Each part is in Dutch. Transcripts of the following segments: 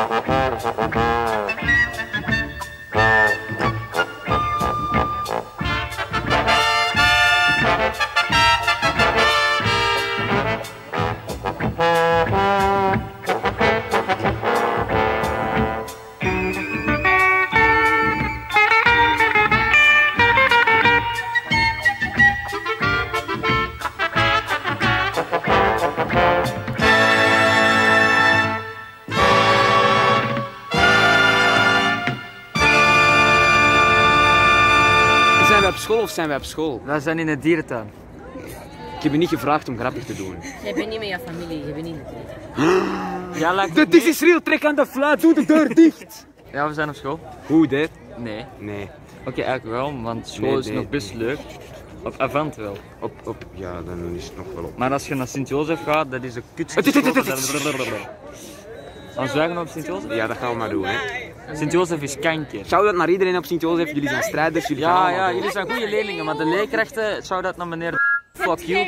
Of zijn wij op school? Wij zijn in de dierentuin. Ik heb je niet gevraagd om grappig te doen. Jij bent niet met je familie, je bent niet in de dierentuin. Ja, lijkt De This is real, trek aan de fluit, doe de deur dicht! Ja, we zijn op school. Hoe dit? Nee. Nee. Oké, eigenlijk wel, want school Nee, is nee, nog best leuk. Op Avant wel. Ja, dan is het nog wel op. Maar als je naar Sint-Jozef gaat, dat is de kutste school. Als wij gaan op Sint-Jozef? Ja, dat gaan we maar doen, hè. Sint-Jozef is kanker. Shout-out naar iedereen op Sint-Jozef, jullie zijn strijders, jullie gaan Ja, allemaal ja, door. jullie zijn goede leerlingen, maar de leerkrachten, shout-out naar meneer fuck you.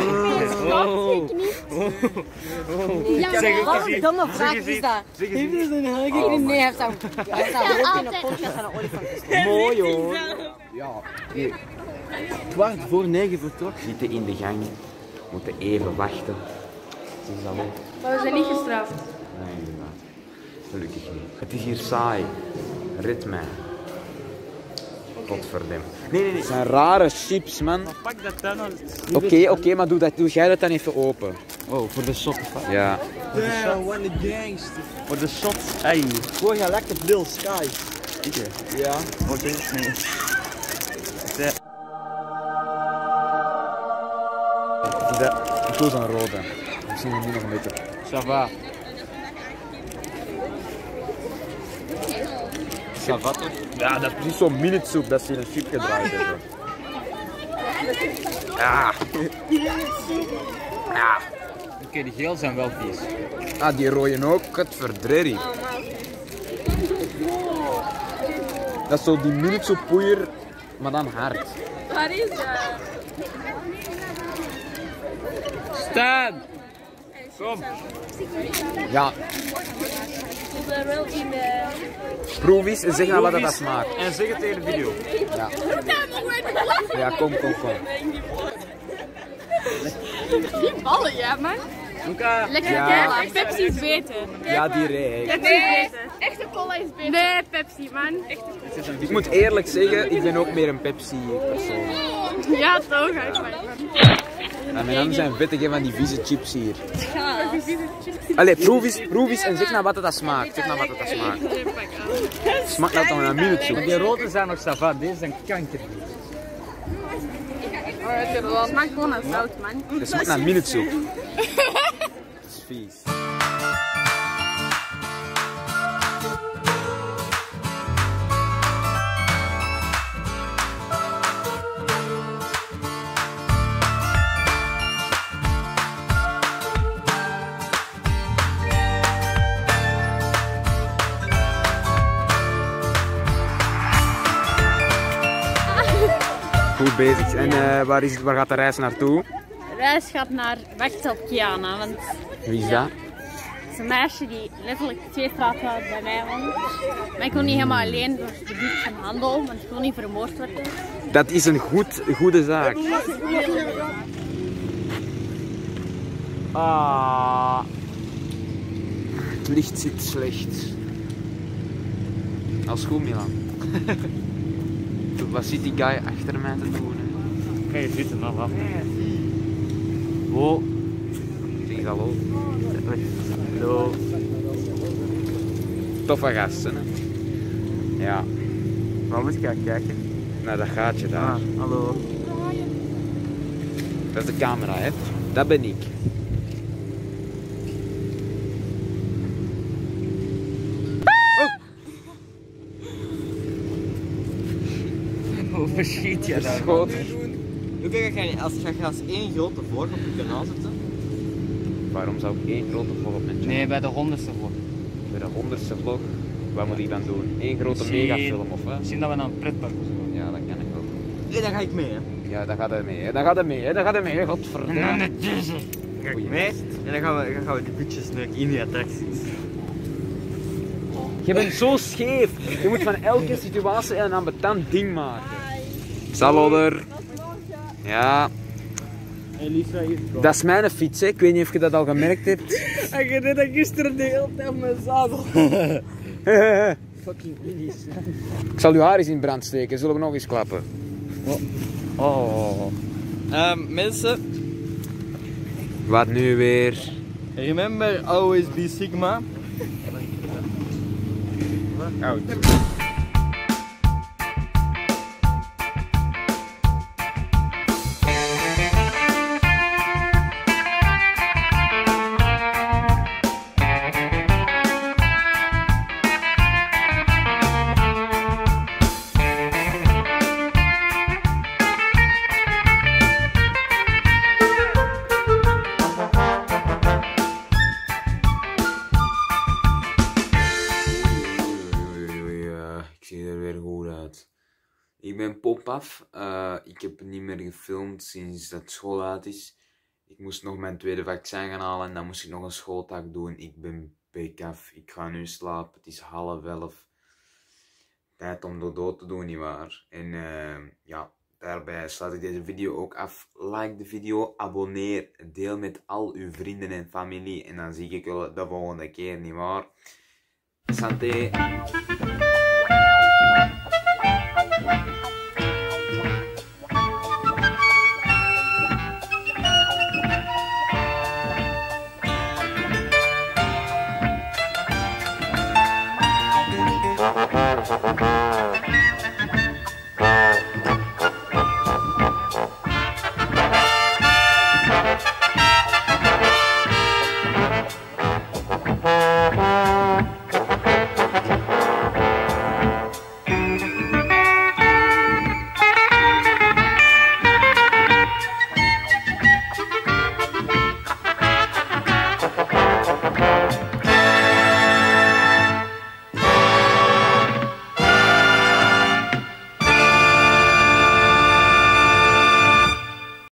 Ja, wat een domme vraag is dat? Heeft hij zijn haar geknipt? Nee, hij heeft dat ook in een podcast van een olifant. Mooi hoor. Ja, nee. 8:45 vertrok. Zitten in de gang, moeten even wachten. Het is al leuk. Maar we zijn niet gestraft. Nee, inderdaad. Gelukkig niet. Het is hier saai. Rit mij. Godverdem. Nee. Het zijn rare chips, man. Pak dat dan al. Oké, maar doe jij dat dan even open. Oh, voor de shot. Ja. Damn, what the gangster. Voor de shot, ey. Gooi je lekker Lil Sky. Ja. Wat is het? Ik wil zo'n rode. Misschien nu nog een beetje. Ça va. Ça va toch? Ja, dat is precies zo'n minutsoep dat ze in een chip gedraaid hebben. Ja. Ja. Oké, die geel zijn wel vies. Ah, die rode ook. Godverdrerrie. Dat is zo die minutsoep poeier, maar dan hard. Waar is dat? Staan! Kom! Ja, We zijn wel in de... proef eens en zeg nou wat dat smaakt. En zeg het tegen de video. Ja. Ja, kom. Die ballen, ja man. Luca! Lekker Ja. cola. Pepsi is beter. Ja, die reek. Pepsi is beter. Echte cola is beter. Nee, Pepsi man. Ik moet eerlijk zeggen, ik ben ook meer een Pepsi-persoon. Ja, toch eigenlijk. Ja, mijn handen zijn vettig hè, van die vieze chips hier. Allee, proef eens en zeg nou wat dat smaakt. Smaakt nou dan een minuutsoep. Die rode zijn nog ça va, deze zijn kanker. Het smaakt gewoon naar zout man. Het smaakt naar minuutsoep. Dat is vies. Goed bezig. En waar gaat de reis naartoe? De reis gaat naar wachten op Kiana, want Wie is dat? het is een meisje die letterlijk 2 straten bij mij woont. Maar ik wil niet helemaal alleen door het gebied van handel, want ik wil niet vermoord worden. Dat is een goede zaak. Ah. Het licht zit slecht. Als goed, Milan. Wat zit die guy achter mij te doen? Ga je zitten nog af? Oh. Zeg hallo. Hallo. Toffe gasten, hè? Ja. Waar moet ik gaan kijken? Naar dat gaatje daar. Hallo. Dat is de camera, hè? Dat ben ik. Hoe verschiet je daar? Schoot. Hoe ga je als één grote vlog op je kanaal zetten? Waarom zou ik één grote vlog op mijn channel? Nee, bij de 100ste vlog. Bij de 100ste vlog, wat moet ik dan doen? Eén grote megafilm of wat? Misschien dat we naar een pretpark of zo. Ja, dat kan ik ook. Nee, daar ga ik mee, hè. Ja, dat gaat er mee, hè. Dat gaat er mee, godverdomme. Ga ik mee? En dan gaan we die bitches neuken in die attracties. Je bent zo scheef. Je moet van elke situatie een ambetant ding maken. Salodder. Ja. Elisa hier. Dat is mijn fiets, hè. Ik weet niet of je dat al gemerkt hebt. En je deed dat gisteren de hele tijd op mijn zadel. Fucking idiots. Ik zal uw haar eens in brand steken. Zullen we nog eens klappen? Oh. Mensen, Wat nu weer? remember always be Sigma. Out. Ik zie er weer goed uit. Ik ben popaf. Ik heb niet meer gefilmd sinds dat school uit is. Ik moest nog mijn tweede vaccin gaan halen en dan moest ik nog een schooldag doen. Ik ben bekaf. Ik ga nu slapen. Het is 10:30. Tijd om de dood te doen, nietwaar? En ja, daarbij sluit ik deze video ook af. Like de video, abonneer, deel met al uw vrienden en familie. En dan zie ik jullie de volgende keer, nietwaar? Santé!